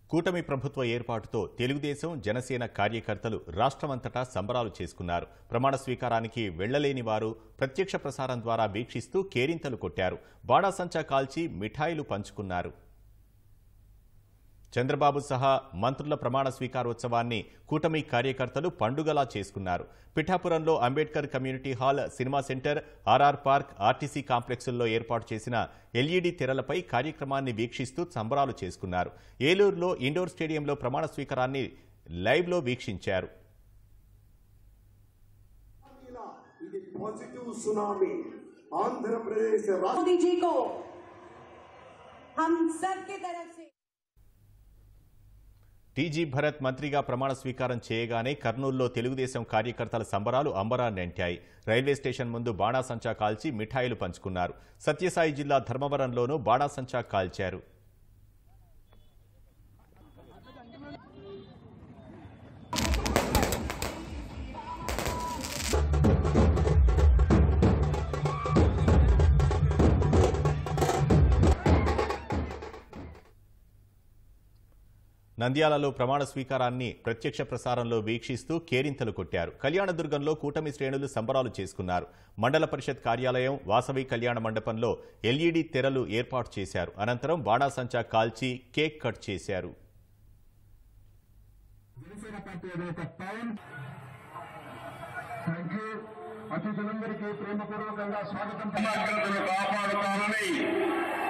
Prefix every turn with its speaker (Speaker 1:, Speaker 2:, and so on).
Speaker 1: కూటమి ప్రభుత్వ ఏర్పాటుతో తెలుగుదేశం జనసేన కార్యకర్తలు రాష్ట్రమంతటా సంబరాలు చేసుకున్నారు. ప్రమాణ స్వీకారానికి వెళ్లలేని వారు ప్రత్యక్ష ప్రసారం ద్వారా వీక్షిస్తూ కేరింతలు కొట్టారు. బాణాసంచా కాల్చి మిఠాయిలు పంచుకున్నారు. చంద్రబాబు సహా మంత్రుల ప్రమాణ స్వీకారోత్సవాన్ని కూటమి కార్యకర్తలు పండుగలా చేసుకున్నారు. పిఠాపురంలో Ambedkar community hall, cinema centre, RR park, RTC కాంప్లెక్సుల్లో ఏర్పాటు చేసిన ఎల్ఈడీ తెరలపై కార్యక్రమాన్ని వీక్షిస్తూ సంబరాలు చేసుకున్నారు. ఏలూరులో ఇండోర్ స్టేడియంలో ప్రమాణ స్వీకారాన్ని లైవ్లో వీక్షించారు. టీజీ భరత్ మంత్రిగా ప్రమాణ స్వీకారం చేయగానే కర్నూలులో తెలుగుదేశం కార్యకర్తల సంబరాలు అంబరాన్నంటాయి. రైల్వే స్టేషన్ ముందు బాణాసంచా కాల్చి మిఠాయిలు పంచుకున్నారు. సత్యసాయి జిల్లా ధర్మవరంలోనూ బాణాసంచా కాల్చారు. నంద్యాలలో ప్రమాణ స్వీకారాన్ని ప్రత్యక్ష ప్రసారంలో వీక్షిస్తూ కేరింతలు కొట్టారు. కళ్యాణదుర్గంలో కూటమి శ్రేణులు సంబరాలు చేసుకున్నారు. మండల పరిషత్ కార్యాలయం, వాసవి కళ్యాణ మండపంలో ఎల్ఈడీ తెరలు ఏర్పాటు చేశారు. అనంతరం బాణాసంచా కాల్చి కేక్ కట్ చేశారు.
Speaker 2: అతిథులందరికీ ప్రేమపూర్వకంగా స్వాగతం కాపాడుతారని